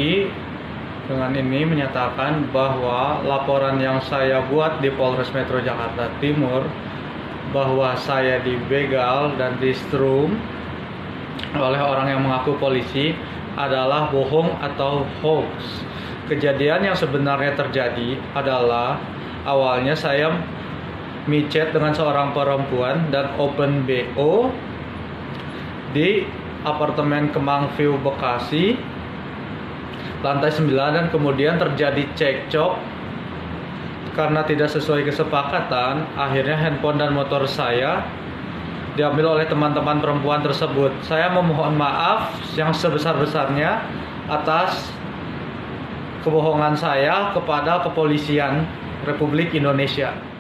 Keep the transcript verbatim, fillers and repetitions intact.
Riki dengan ini menyatakan bahwa laporan yang saya buat di Polres Metro Jakarta Timur bahwa saya dibegal dan distrum oleh orang yang mengaku polisi adalah bohong atau hoax. Kejadian yang sebenarnya terjadi adalah awalnya saya micet dengan seorang perempuan dan open B O di apartemen Kemang View Bekasi lantai sembilan, dan kemudian terjadi cekcok karena tidak sesuai kesepakatan. Akhirnya handphone dan motor saya diambil oleh teman-teman perempuan tersebut. Saya memohon maaf yang sebesar-besarnya atas kebohongan saya kepada Kepolisian Republik Indonesia.